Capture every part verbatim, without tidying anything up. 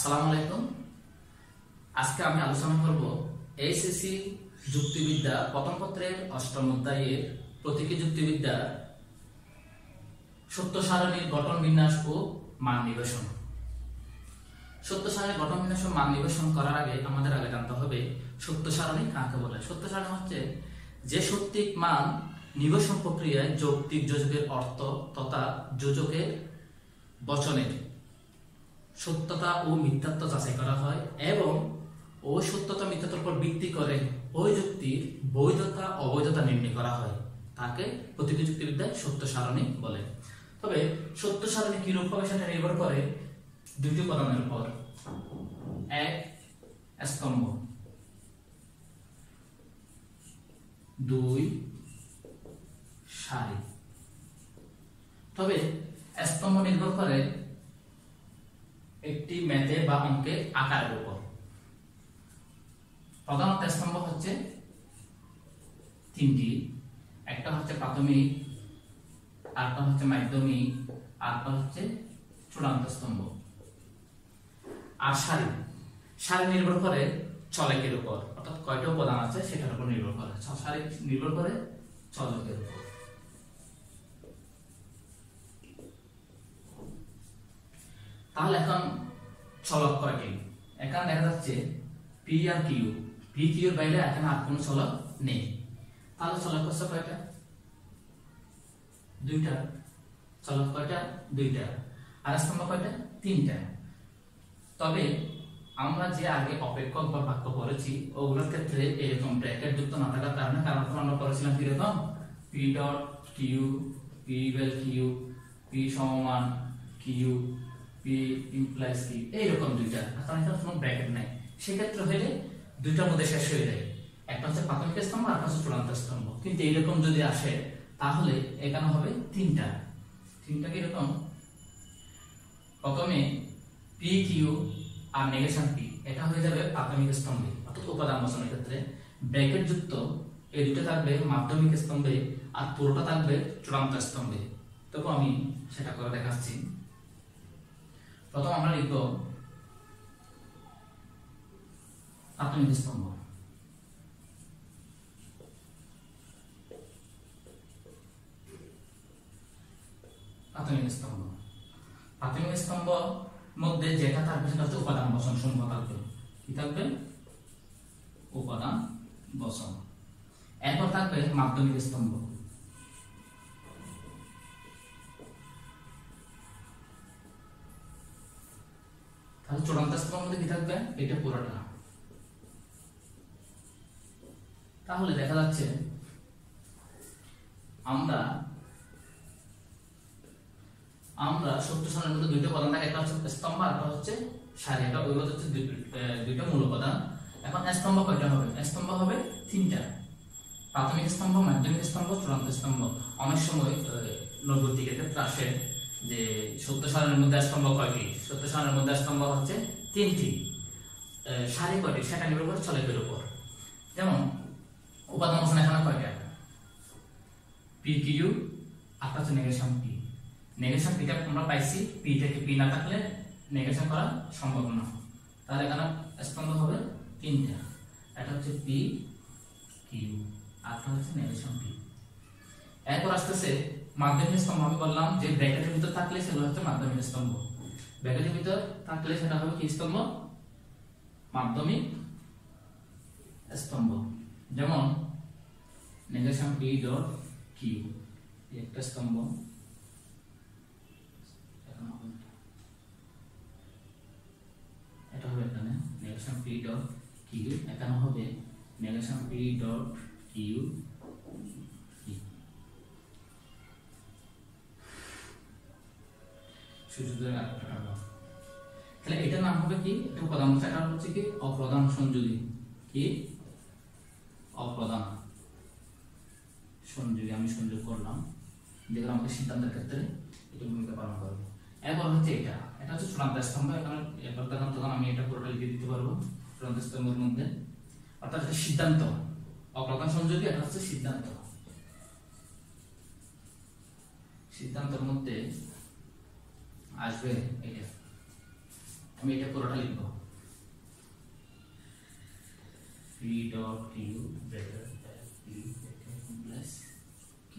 আসসালামু আলাইকুম। আজকে আমি আলোচনা করব এইচএসসি যুক্তিবিদ্যা প্রথম পত্রের অষ্টম অধ্যায়ের প্রতীকী যুক্তিবিদ্যা সত্য সারণীর গঠন বিন্যাস ও মান নিবেশন। সত্য সারণীর গঠন বিন্যাস ও মান নিবেশন করার আগে আমাদের আগে জানতে হবে সত্য সারণী কাকে বলে। সত্য সারণী হচ্ছে যে সত্যিক মান নিবেশন প্রক্রিয়ায় যৌক্তিক যোজকের অর্থ তথা যোজকের বচনের সত্যতা ও মিথ্যাত্ব যাচাই করা হয় এবং ওই সত্যতা মিথ্যাত্বের উপর ভিত্তি করে ওই যুক্তির বৈধতা অবৈধতা নির্ণয় করা হয়, তাকে প্রতীকী যুক্তিবিদ্যায় সত্য সারণী বলে। তবে সত্য সারণী কিরূপ হবে সেটা নির্ভর করে দুটি উপাদানের উপর। এক, স্তম্ভ; দুই, সারি। তবে স্তম্ভ নির্ভর করে একটি ম্যাথে বা অঙ্কে আকারের উপর। প্রধানত স্তম্ভ হচ্ছে তিনটি, একটা হচ্ছে প্রাথমিক, আরেকটা হচ্ছে মাধ্যমিক, আরেকটা হচ্ছে চূড়ান্ত স্তম্ভ। আর সারি সারি নির্ভর করে চলকের উপর, অর্থাৎ কয়টা উপাদান আছে সেটার উপর নির্ভর করে। সারি নির্ভর করে চলকের উপর। তাহলে এখন চলক কয়টি? এখানে দেখা যাচ্ছে পি আর কিউ, পি কিউ এর বাইরে এখানে আর কোনো চলক নেই। তাহলে চলক হচ্ছে কয়টা? দুইটা। চলক কয়টা? দুইটা। আর স্তম্ভ কয়টা? তিনটা। তবে আমরা যে আগে অপেক্ষক বা বাক্য পড়েছি ওগুলোর ক্ষেত্রে এরকম ব্র্যাকেট যুক্ত না থাকার কারণে, কারণ আমরা পড়েছিলাম কিরকম P dot Q, P equal Q, P সমান কিউ, পি ইমপ্লাইজ কি, এইরকম দুইটা। কারণ এখানে কোনো ব্র্যাকেট নাই, সেক্ষেত্রে হলে দুইটার মধ্যে শেষ হয়ে যায়। একটা হচ্ছে প্রাথমিক স্তম্ভ আর একটা হচ্ছে চূড়ান্ত স্তম্ভ। কিন্তু এইরকম যদি আসে তাহলে এখানে হবে তিনটা। তিনটা কিরকম? প্রথমে পি কিউ আর নেগেশন পি, এটা হয়ে যাবে প্রাথমিক স্তম্ভে অর্থাৎ উপাদান বচনের ক্ষেত্রে। ব্র্যাকেট যুক্ত এই দুটো থাকবে মাধ্যমিক স্তম্ভে আর পুরোটা থাকবে চূড়ান্ত স্তম্ভে। তবু আমি সেটা করে দেখাচ্ছি। প্রথম আমরা লিখব প্রাথমিক স্তম্ভ। প্রাথমিক স্তম্ভ প্রাথমিক স্তম্ভ মধ্যে যেটা থাকবে সেটা হচ্ছে উপাদান বচন সমূহ থাকবে। কি থাকবে? উপাদান বচন। এরপর থাকবে মাধ্যমিক স্তম্ভ। তাহলে চূড়ান্ত স্তম্ভের মধ্যে কি থাকবে? এটা পুরোটা। তাহলে দেখা যাচ্ছে আমরা আমরা সত্য সারণীর মধ্যে দুইটা উপাদান থাকে, একটা হচ্ছে স্তম্ভ আর একটা হচ্ছে সারি। এটা ওই হচ্ছে দুইটা মূল উপাদান। এখন স্তম্ভ কয়টা হবে? স্তম্ভ হবে তিনটা। প্রাথমিক স্তম্ভ, মাধ্যমিক স্তম্ভ, চূড়ান্ত স্তম্ভ। অনেক সময় নৈর্ব্যক্তিকের ক্ষেত্রে আসে যে সত্য সারণীর মধ্যে স্তম্ভ কয়টি? সত্য সারণীর মধ্যে স্তম্ভ হচ্ছে তিনটি। সারি কয়টি? সেটা নির্ভর করে চলকের উপর। যেমন উপাদান বচন এখানে কয়টা? পি কিউ আর হচ্ছে নেগেশন পি। নেগেশন পিটা আমরা পাইছি, পি থেকে পি না থাকলে নেগেশন করা সম্ভব না। তাহলে এখানে স্তম্ভ হবে তিনটা। এটা হচ্ছে পি কিউ আর হচ্ছে নেগেশন পি। এরপর আসতেছে মাধ্যমিক স্তম্ভ। আমি বললাম যে ব্র্যাকেটের ভিতর থাকলে সেগুলো হচ্ছে মাধ্যমিক স্তম্ভ। ব্র্যাকেটের ভিতর থাকলে সেটা হবে কি স্তম্ভ? মাধ্যমিক স্তম্ভ। যেমন নেগেশন পি ডট কিউ একটা স্তম্ভ। এটা হবে এখানে নেগেশন পি ডট কিউ, এখানে হবে নেগেশন পি ডট কিউ। তাহলে এটার নাম হবে কি? এটা উপাদান বচন। এটা হচ্ছে কি? অপ্রধান সংযোগী। কি? অপ্রধান সংযোগী। আমি সংযোগ করলাম, যেগুলো আমাদের সিদ্ধান্তের ক্ষেত্রে এটা ভূমিকা পালন করবে। এরপর হচ্ছে এটা এটা হচ্ছে চূড়ান্ত স্তম্ভ। এখানে এরপর তখন তখন আমি এটা পুরোটা লিখে দিতে পারবো চূড়ান্ত স্তম্ভের মধ্যে। অর্থাৎ সিদ্ধান্ত, অপ্রধান সংযোগী, এটা হচ্ছে সিদ্ধান্ত। সিদ্ধান্তের মধ্যে আসবে এটা আমি এটা পুরোটা লিখব p dot q greater f p plus q।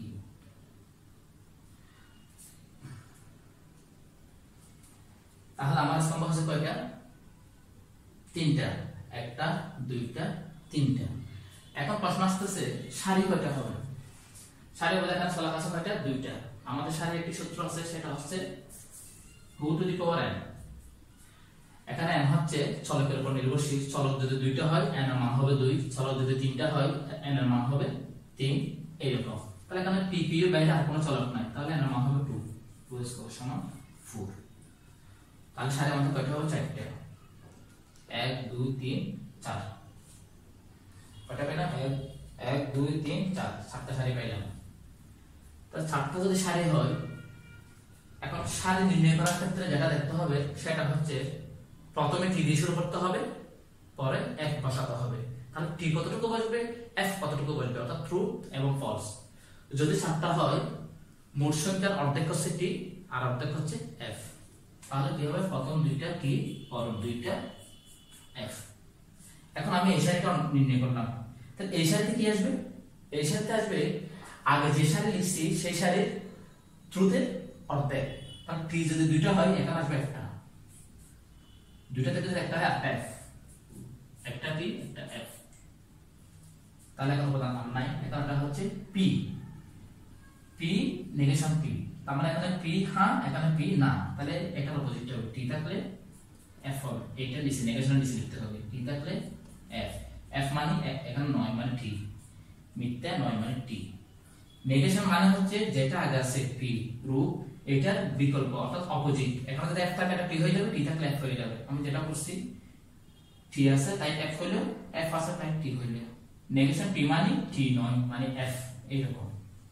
তাহলে আমার স্তম্ভ হচ্ছে কয়টা? তিনটা, একটা দুইটা তিনটা। এখন প্রশ্ন আসতেছে সারি কয়টা হবে? সারি বলে এখানে ফলাক আছে কয়টা? দুইটা। আমাদের সারি একটি সূত্র আছে, সেটা হচ্ছে two to the power n। এখানে n হচ্ছে চলকের উপর নির্ভরশীল। চলক যদি দুইটা হয় n এর মান হবে দুই, চলক যদি তিনটা হয় n এর মান হবে তিন, এইরকম। তাহলে এখানে p p এর বাইরে আর কোনো চলক নাই, তাহলে n এর মান হবে টু, টু স্কয়ার সমান ফোর। তাহলে সারি আমাদের কয়টা হবে? চারটে। এক দুই তিন চার, কয়টা পেলাম? এক এক দুই তিন চার, সাতটা সারি পাইলাম। তো সাতটা যদি সারি হয়, এখন সারি নির্ণয় করার ক্ষেত্রে যেটা দেখতে হবে সেটা হচ্ছে প্রথমে টি দিয়ে শুরু করতে হবে, পরে এফ বসাতে হবে। তাহলে টি কতটুকু বসবে, এফ কতটুকু বসবে, অর্থাৎ ট্রু এবং ফলস। যদি সাতটা হয়, মোট সংখ্যার অর্ধেক হচ্ছে টি আর অর্ধেক হচ্ছে এফ। তাহলে কি হবে? প্রথম দুইটা টি, পর দুইটা এফ। এখন আমি এই সারিটা নির্ণয় করলাম, তাহলে এই সারিতে কি আসবে? এই সারিতে আসবে আগে যে সারি লিখছি সেই সারির ট্রুথের অর্ধেক। কারণ টি যদি দুইটা হয়, এখানে আসবে একটা, দুইটা থেকে যদি একটা হয় একটা এফ, একটা টি একটা এফ। তাহলে এখন উপাদান নাম নাই, এখন এটা হচ্ছে পি, পি নেগেশন পি। তার মানে এখানে পি হ্যাঁ, এখানে পি না, তাহলে এটার অপোজিট হবে। টি থাকলে এফ হবে, এইটা নিচে নেগেশন নিচে লিখতে হবে। টি থাকলে এফ, এফ মানে এখানে নয় মানে টি, মিথ্যা নয় মানে টি। নেগেশন মানে হচ্ছে যেটা আগে আছে পি রূপ, এটার বিকল্প অর্থাৎ অপোজিট। এখানে যদি এফ থাকে এটা টি হয়ে যাবে, টি থাকলে এফ হয়ে যাবে। আমি যেটা করছি টি আছে তাই এফ হইলো, এফ আছে তাই টি হইলো। নেগেশন পি মানে টি নয় মানে এফ, এইরকম।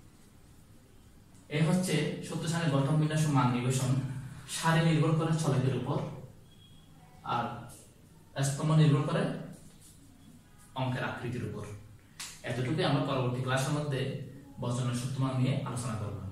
এই হচ্ছে সত্য সারণীর গঠন বিন্যাস ও মান নির্বাচন। সারি নির্ভর করে চলকের উপর, আর স্তম্ভ নির্ভর করে অঙ্কের আকৃতির উপর। এতটুকুই আমরা পরবর্তী ক্লাসের মধ্যে বচনের সূত্রমান নিয়ে আলোচনা করব।